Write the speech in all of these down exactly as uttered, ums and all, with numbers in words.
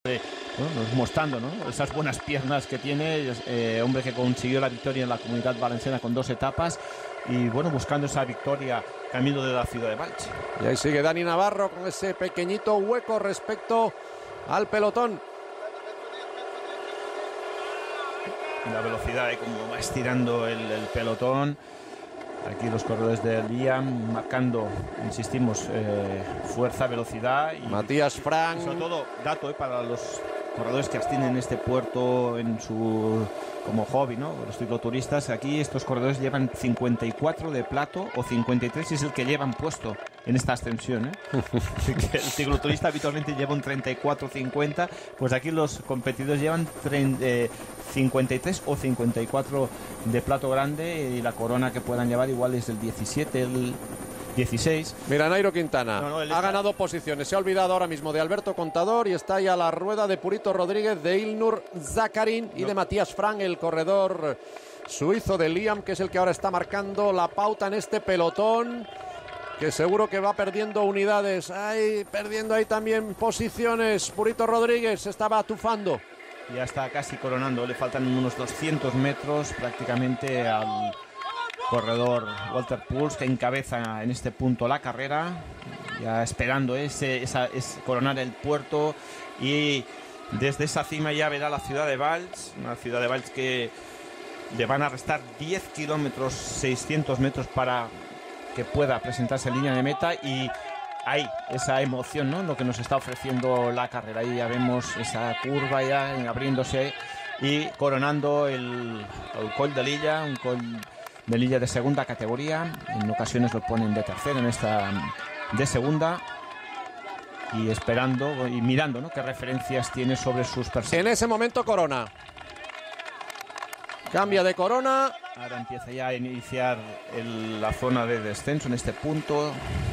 Eh, bueno, mostrando, ¿no?, esas buenas piernas que tiene, eh, hombre que consiguió la victoria en la Comunidad Valenciana con dos etapas y bueno, buscando esa victoria camino de la ciudad de Valls. Y ahí sigue Dani Navarro con ese pequeñito hueco respecto al pelotón. La velocidad y cómo va estirando el, el pelotón. Aquí los corredores de Liam marcando, insistimos, eh, fuerza, velocidad. Y Matías Frank. Sobre todo, dato eh, para los corredores que tienen este puerto en su como hobby, ¿no? Los cicloturistas, aquí estos corredores llevan cincuenta y cuatro de plato o cincuenta y tres si es el que llevan puesto en esta ascensión, ¿eh? El cicloturista habitualmente lleva un treinta y cuatro cincuenta, pues aquí los competidores llevan eh, cincuenta y tres o cincuenta y cuatro de plato grande y la corona que puedan llevar igual es el diecisiete, el dieciséis. Mira, Nairo Quintana no, no, ha ganado posiciones, se ha olvidado ahora mismo de Alberto Contador y está ya a la rueda de Purito Rodríguez, de Ilnur Zakarin y no. de Matías Frank, el corredor suizo de Liam, que es el que ahora está marcando la pauta en este pelotón, que seguro que va perdiendo unidades, ahí perdiendo ahí también posiciones. Purito Rodríguez se estaba atufando. Ya está casi coronando, le faltan unos doscientos metros prácticamente al corredor Walter Puls, que encabeza en este punto la carrera, ya esperando ese, esa, es coronar el puerto, y desde esa cima ya verá la ciudad de Valls, una ciudad de Valls que le van a restar diez kilómetros, seiscientos metros para que pueda presentarse en línea de meta, y hay esa emoción, ¿no?, lo que nos está ofreciendo la carrera. Ahí ya vemos esa curva ya abriéndose y coronando el, el Col de Lilla, un Col de Lilla de segunda categoría, en ocasiones lo ponen de tercera, en esta de segunda, y esperando y mirando, ¿no?, qué referencias tiene sobre sus personas. En ese momento corona, cambia de corona, ahora empieza ya a iniciar el, la zona de descenso en este punto.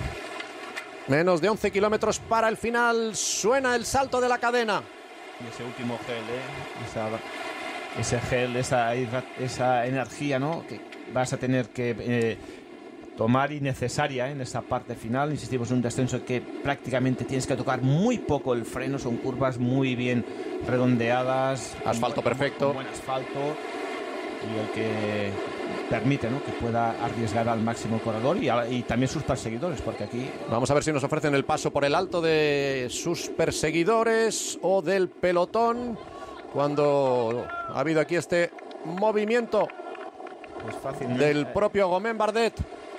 Menos de once kilómetros para el final, suena el salto de la cadena. Y ese último gel, ¿eh? esa, ese gel, esa, esa energía, ¿no?, que vas a tener que eh, tomar, y necesaria, ¿eh?, en esa parte final. Insistimos, en un descenso que prácticamente tienes que tocar muy poco el freno, son curvas muy bien redondeadas, asfalto buen, perfecto, buen asfalto, y el que permite, ¿no?, que pueda arriesgar al máximo el corredor y, a, y también sus perseguidores, porque aquí vamos a ver si nos ofrecen el paso por el alto de sus perseguidores o del pelotón, cuando ha habido aquí este movimiento pues fácilmente del propio Gomén Bardet.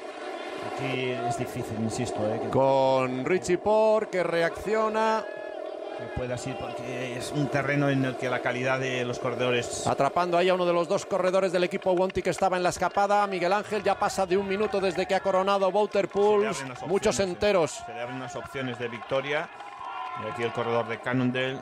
Aquí es difícil, insisto, ¿eh?, que con Richie Porte, que reacciona, que pueda así, porque es un terreno en el que la calidad de los corredores, atrapando ahí a uno de los dos corredores del equipo Wonti que estaba en la escapada. Miguel Ángel, ya pasa de un minuto desde que ha coronado Wouter Puls, muchos enteros. Se le abren unas opciones de victoria, y aquí el corredor de Cannondale,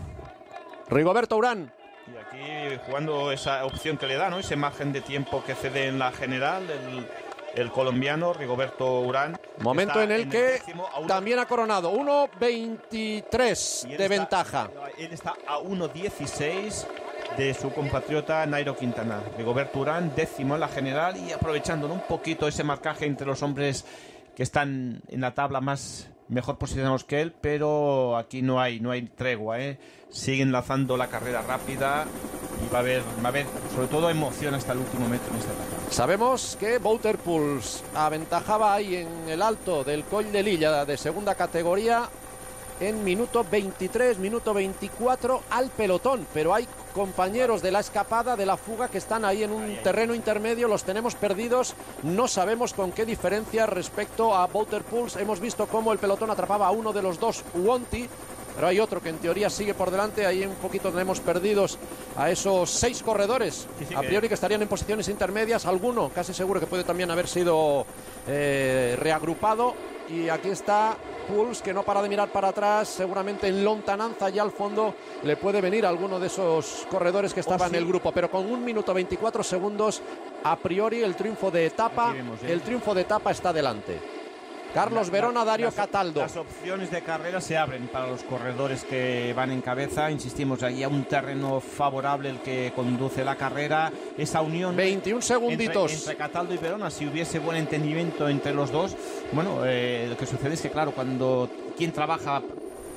Rigoberto Urán, y aquí jugando esa opción que le da, ¿no?, ese margen de tiempo que cede en la general el, el colombiano Rigoberto Urán. Momento en el en que el uno, también ha coronado uno veintitrés de está, ventaja. Él está a uno dieciséis de su compatriota Nairo Quintana. Rigoberto Urán décimo en la general, y aprovechando, ¿no?, un poquito ese marcaje entre los hombres que están en la tabla más mejor posicionados que él, pero aquí no hay no hay tregua, ¿eh? Siguen lanzando la carrera rápida, y va a haber, va a haber sobre todo emoción hasta el último metro en esta etapa. Sabemos que Wouter Puls aventajaba ahí en el alto del Col de Lilla de segunda categoría en minuto veintitrés, minuto veinticuatro al pelotón, pero hay compañeros de la escapada, de la fuga, que están ahí en un terreno intermedio, los tenemos perdidos, no sabemos con qué diferencia respecto a Wouter Puls. Hemos visto cómo el pelotón atrapaba a uno de los dos Wonti, pero hay otro que en teoría sigue por delante. Ahí un poquito tenemos perdidos a esos seis corredores, sí, sí, a priori, que estarían en posiciones intermedias. Alguno casi seguro que puede también haber sido eh, reagrupado. Y aquí está Puls, que no para de mirar para atrás, seguramente en lontananza ya al fondo le puede venir alguno de esos corredores que estaban oh, sí. en el grupo, pero con un minuto veinticuatro segundos a priori el triunfo de etapa, vemos, ¿eh? el triunfo de etapa está delante. Carlos la, Verona, Dario las, Cataldo. Las opciones de carrera se abren para los corredores que van en cabeza. Insistimos, ahí a un terreno favorable el que conduce la carrera. Esa unión veintiún segunditos entre, entre Cataldo y Verona, si hubiese buen entendimiento entre los dos. Bueno, eh, lo que sucede es que, claro, cuando quien trabaja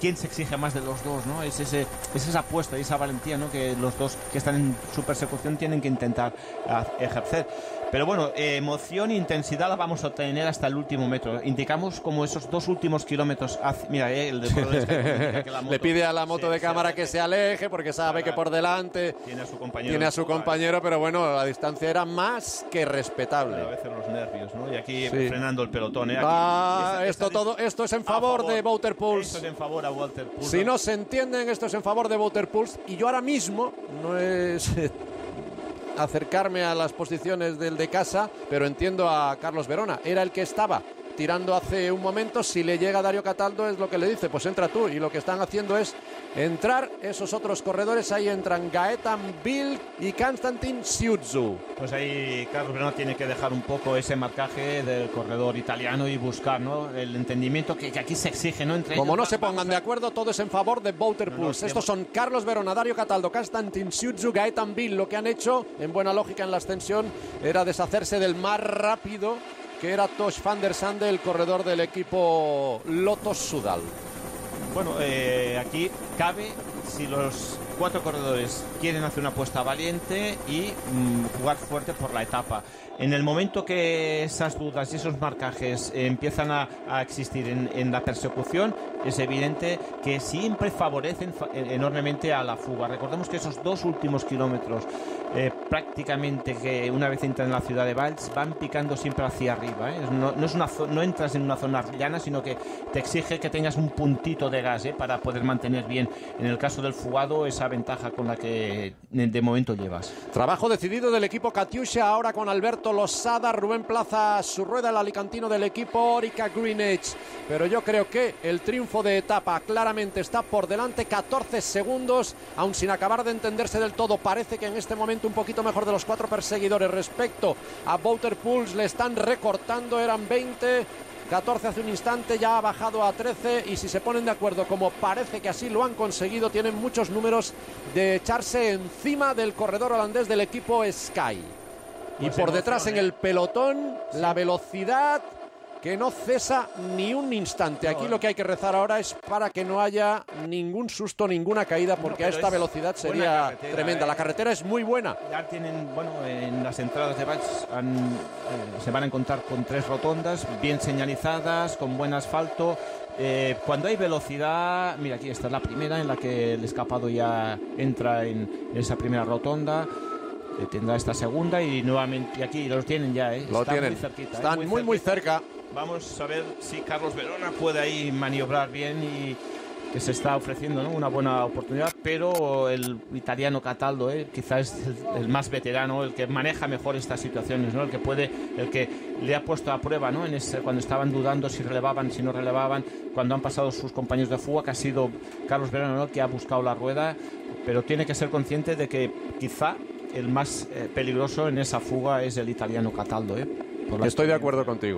quién se exige más de los dos, ¿no? Es, ese, es esa apuesta y esa valentía, ¿no? Que los dos que están en su persecución tienen que intentar ejercer. Pero bueno, eh, emoción e intensidad la vamos a obtener hasta el último metro. Indicamos como esos dos últimos kilómetros. Hace, mira, eh, el de que que la moto, le pide a la moto se, de cámara que se aleje porque sabe que por delante tiene a su compañero, tiene a su compañero pero bueno, la distancia era más que respetable. Pero a veces los nervios, ¿no? Y aquí sí. frenando el pelotón, ¿eh? Aquí, ah, esta, esto, esta, todo, esto es en favor, favor de Wouter Poels. Esto es en favor a Wouter Poels. Si no se entienden, esto es en favor de Wouter Poels. Y yo ahora mismo no es acercarme a las posiciones del de casa, pero entiendo a Carlos Verona. Era el que estaba tirando hace un momento. Si le llega Dario Cataldo es lo que le dice, pues entra tú. Y lo que están haciendo es entrar esos otros corredores. Ahí entran Gaetan Bill y Konstantin Siuzu. Pues ahí Carlos Verona tiene que dejar un poco ese marcaje del corredor italiano y buscar, ¿no?, el entendimiento que, que aquí se exige, ¿no? Entre Como ellos, no se pongan de acuerdo, todo es en favor de Wouter Poels. No, no, Estos son Carlos Verona, Dario Cataldo, Konstantin Siuzu, Gaetan Bill. Lo que han hecho, en buena lógica en la ascensión, era deshacerse del más rápido, que era Tosh van der Sande, el corredor del equipo Lotto Soudal. Bueno, eh, aquí cabe, si los cuatro corredores quieren hacer una apuesta valiente y mmm, jugar fuerte por la etapa. En el momento que esas dudas y esos marcajes eh, empiezan a, a existir en, en la persecución, es evidente que siempre favorecen fa enormemente a la fuga. Recordemos que esos dos últimos kilómetros, eh, prácticamente que una vez entran en la ciudad de Valls, van picando siempre hacia arriba, ¿eh? No, no, es una no entras en una zona llana, sino que te exige que tengas un puntito de gas, ¿eh?, para poder mantener bien, en el caso del fugado, esa ventaja con la que de momento llevas. Trabajo decidido del equipo Katyusha, ahora con Alberto Losada, Rubén Plaza, su rueda, el alicantino del equipo Orica Greenedge. Pero yo creo que el triunfo de etapa claramente está por delante, catorce segundos, aún sin acabar de entenderse del todo. Parece que en este momento un poquito mejor de los cuatro perseguidores respecto a Wouter Poels. Le están recortando, eran veinte, catorce hace un instante, ya ha bajado a trece, y si se ponen de acuerdo, como parece que así lo han conseguido, tienen muchos números de echarse encima del corredor holandés del equipo Sky. Y pues por detrás en el pelotón, sí, la velocidad que no cesa ni un instante. Aquí lo que hay que rezar ahora es para que no haya ningún susto, ninguna caída, porque no, a esta velocidad sería tremenda. Eh. La carretera es muy buena. Ya tienen, bueno, en las entradas de Valls han, eh, se van a encontrar con tres rotondas bien señalizadas, con buen asfalto. Eh, cuando hay velocidad, mira, aquí está la primera en la que el escapado ya entra en esa primera rotonda. Eh, tendrá esta segunda y nuevamente, y aquí los tienen ya, ¿eh? Lo Están tienen. Muy cerquita, Están ¿eh? muy, muy, muy cerca. Vamos a ver si Carlos Verona puede ahí maniobrar bien, y que se está ofreciendo, ¿no?, una buena oportunidad, pero el italiano Cataldo, ¿eh?, quizás es el, el más veterano, el que maneja mejor estas situaciones, ¿no?, el que puede, el que le ha puesto a prueba, ¿no?, en ese, cuando estaban dudando si relevaban, si no relevaban, cuando han pasado sus compañeros de fuga, que ha sido Carlos Verona, ¿no?, el que ha buscado la rueda, pero tiene que ser consciente de que quizá el más eh, peligroso en esa fuga es el italiano Cataldo, ¿eh? Estoy de acuerdo contigo.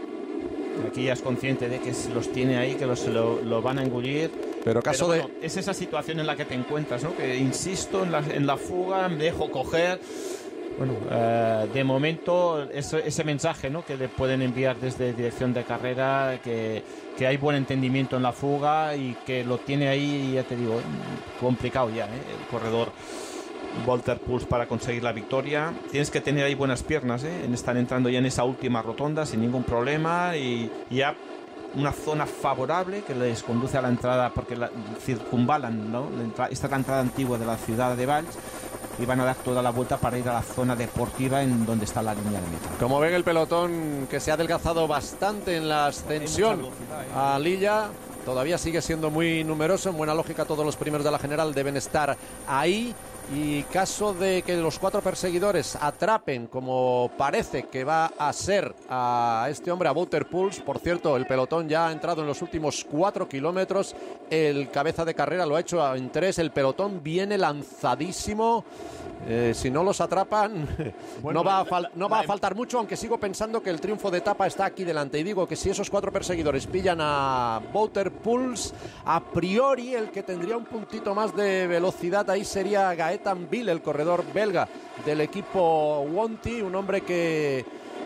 Aquí ya es consciente de que los tiene ahí, que los, lo, lo van a engullir. Pero caso Pero, bueno, de... es esa situación en la que te encuentras, ¿no?, que insisto en la, en la fuga, me dejo coger. Bueno, eh, de momento ese, ese mensaje, ¿no?, que le pueden enviar desde dirección de carrera, que, que hay buen entendimiento en la fuga y que lo tiene ahí, ya te digo, complicado ya, ¿eh?, el corredor Wouter Poels para conseguir la victoria. Tienes que tener ahí buenas piernas, ¿eh?, están entrando ya en esa última rotonda sin ningún problema, y, y ya una zona favorable que les conduce a la entrada, porque la circunvalan, ¿no?, esta es la entrada antigua de la ciudad de Valls, y van a dar toda la vuelta para ir a la zona deportiva en donde está la línea de meta. Como ven, el pelotón, que se ha adelgazado bastante en la ascensión velocidad, ¿eh?, a Lilla, todavía sigue siendo muy numeroso. En buena lógica, todos los primeros de la general deben estar ahí. Y caso de que los cuatro perseguidores atrapen, como parece que va a ser, a este hombre, a Wouter Poels. Por cierto, el pelotón ya ha entrado en los últimos cuatro kilómetros. El cabeza de carrera lo ha hecho en tres. El pelotón viene lanzadísimo. Eh, si no los atrapan, bueno, no, va a, fal no va a faltar mucho, aunque sigo pensando que el triunfo de etapa está aquí delante. Y digo que si esos cuatro perseguidores pillan a Wouter Poels, a priori el que tendría un puntito más de velocidad ahí sería Gaetan Bill, el corredor belga del equipo Wanty, un hombre que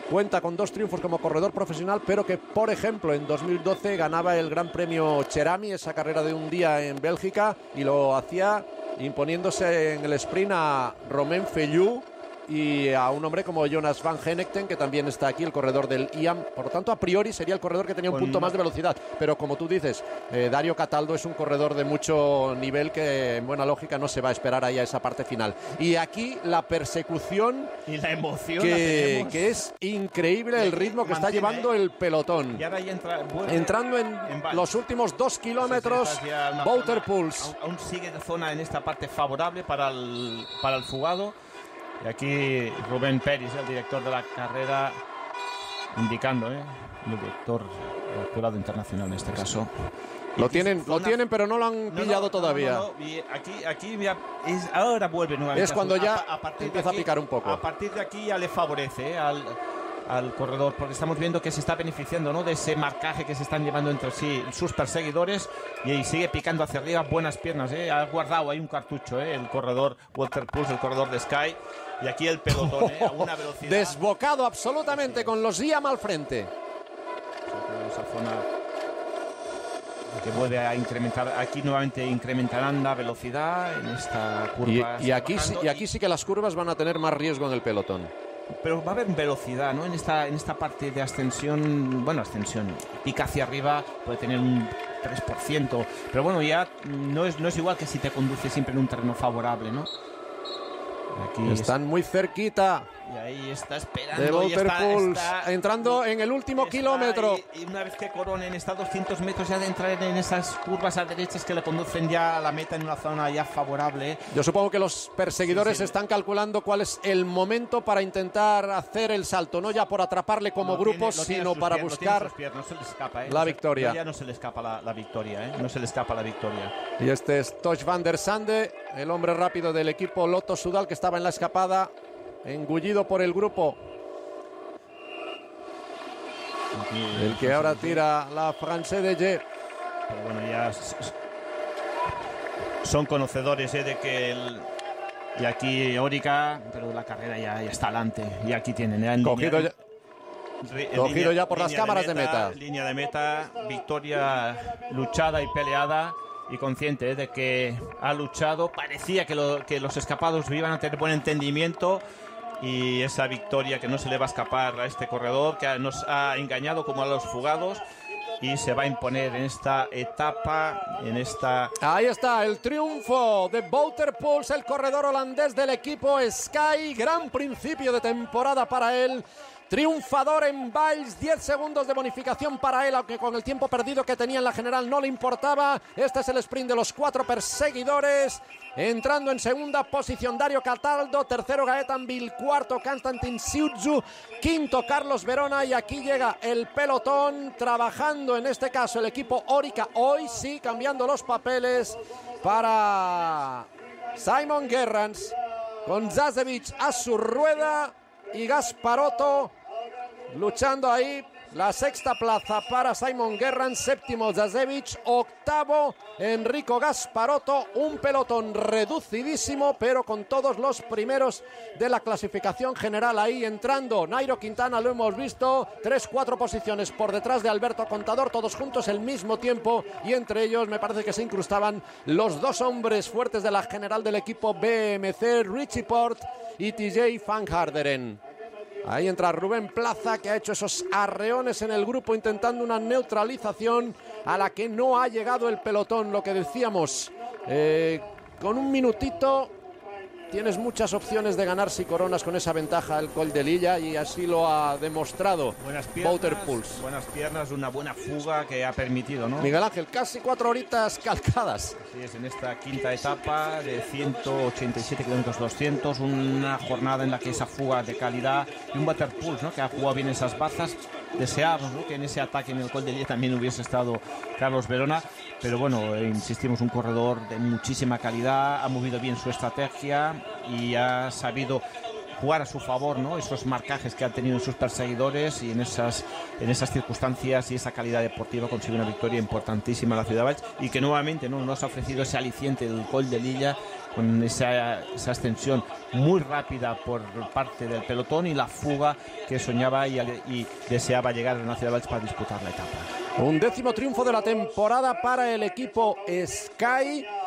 cuenta con dos triunfos como corredor profesional, pero que, por ejemplo, en dos mil doce ganaba el Gran Premio Cherami, esa carrera de un día en Bélgica, y lo hacía imponiéndose en el sprint a Romain Fellou y a un hombre como Jonas Van Genegten, que también está aquí, el corredor del I A M. Por lo tanto, a priori sería el corredor que tenía un punto más de velocidad. Pero como tú dices, eh, Dario Cataldo es un corredor de mucho nivel que en buena lógica no se va a esperar ahí a esa parte final. Y aquí la persecución y la emoción que, la que es increíble el ritmo que está llevando el pelotón. Y ahora ya entra, entrando en, en los últimos dos kilómetros, Wouter Poels. Aún, aún sigue de zona en esta parte favorable para el, para el fugado. Y aquí Rubén Peris, el director de la carrera, indicando, ¿eh? el director del jurado internacional en este caso. Lo tienen, lo tienen, pero no lo han no, pillado no, todavía. No, no, no. Y aquí, aquí ya es, ahora vuelve nuevamente. Es cuando ya a, a partir empieza aquí, a picar un poco. A partir de aquí ya le favorece ¿eh? al, al corredor, porque estamos viendo que se está beneficiando, ¿no? de ese marcaje que se están llevando entre sí sus perseguidores, y sigue picando hacia arriba, buenas piernas, ¿eh? ha guardado ahí un cartucho ¿eh? el corredor Wouter Poels, el corredor de Sky, y aquí el pelotón ¿eh? a una velocidad desbocado absolutamente, sí, con los I A M al frente. Esa zona que vuelve a incrementar, aquí nuevamente incrementarán la velocidad en esta curva. Y, y, aquí, sí, y aquí sí que las curvas van a tener más riesgo en el pelotón. Pero va a haber velocidad, ¿no? En esta, en esta parte de ascensión, bueno, ascensión, pica hacia arriba, puede tener un tres por ciento, pero bueno, ya no es, no es igual que si te conduce siempre en un terreno favorable, ¿no? Aquí están es... muy cerquita. Y ahí está esperando. De Wouter Poels, está, entrando en el último kilómetro. Y, y una vez que coronen, está a doscientos metros ya de entrar en esas curvas a derechas que le conducen ya a la meta en una zona ya favorable. Yo supongo que los perseguidores sí, sí. están calculando cuál es el momento para intentar hacer el salto, no ya por atraparle como lo grupos, tiene, sino para pies, buscar pies, no se le escapa, ¿eh? la no victoria. Se, ya no se le escapa la, la victoria, ¿eh? No se le escapa la victoria. Y este es Toch van der Sande, el hombre rápido del equipo Lotto Soudal, que estaba en la escapada, engullido por el grupo. Aquí, el que ahora tira la Française de Gé. Pero bueno, ya son conocedores ¿eh? de que el, y aquí Orica, pero la carrera ya, ya está adelante. Y aquí tienen ¿eh? cogido, línea, ya, en, cogido línea, ya por las cámaras de meta, de meta. Línea de meta, victoria luchada y peleada. Y consciente ¿eh? de que ha luchado. Parecía que, lo, que los escapados iban a tener buen entendimiento. Y esa victoria que no se le va a escapar a este corredor, que nos ha engañado como a los fugados, y se va a imponer en esta etapa, en esta... Ahí está el triunfo de Wouter Poels, el corredor holandés del equipo Sky. Gran principio de temporada para él. Triunfador en Valls, diez segundos de bonificación para él, aunque con el tiempo perdido que tenía en la general no le importaba. Este es el sprint de los cuatro perseguidores. Entrando en segunda posición Dario Cataldo, tercero Gaetan Bill, cuarto Konstantin Siudzu, quinto Carlos Verona, y aquí llega el pelotón trabajando, en este caso el equipo Orica, hoy sí cambiando los papeles para Simon Gerrans, con Zasevic a su rueda y Gasparotto luchando ahí. La sexta plaza para Simon Gerrans, séptimo Zasevic, octavo Enrico Gasparotto. Un pelotón reducidísimo, pero con todos los primeros de la clasificación general ahí entrando. Nairo Quintana, lo hemos visto, tres, cuatro posiciones por detrás de Alberto Contador, todos juntos al mismo tiempo, y entre ellos me parece que se incrustaban los dos hombres fuertes de la general del equipo B M C, Richie Porte y T J Van Garderen. Ahí entra Rubén Plaza, que ha hecho esos arreones en el grupo intentando una neutralización a la que no ha llegado el pelotón. Lo que decíamos, eh, con un minutito tienes muchas opciones de ganar si coronas con esa ventaja el Col de Lilla, y así lo ha demostrado Wouter Poels. Buenas piernas, una buena fuga que ha permitido, ¿no? Miguel Ángel, casi cuatro horitas calcadas. Así es, en esta quinta etapa de ciento ochenta y siete kilómetros doscientos, una jornada en la que esa fuga de calidad y un Wouter Poels, ¿no? que ha jugado bien esas bazas. Deseamos, ¿no? que en ese ataque en el Col de Lilla también hubiese estado Carlos Verona, pero bueno, insistimos, un corredor de muchísima calidad, ha movido bien su estrategia y ha sabido jugar a su favor, ¿no? Esos marcajes que han tenido sus perseguidores, y en esas, en esas circunstancias y esa calidad deportiva consigue una victoria importantísima la Ciudad Valls, y que nuevamente, ¿no?, nos ha ofrecido ese aliciente del Coll de Lilla, con esa, esa ascensión muy rápida por parte del pelotón y la fuga que soñaba y, y deseaba llegar a la Ciudad Valls para disputar la etapa. Un décimo triunfo de la temporada para el equipo Sky.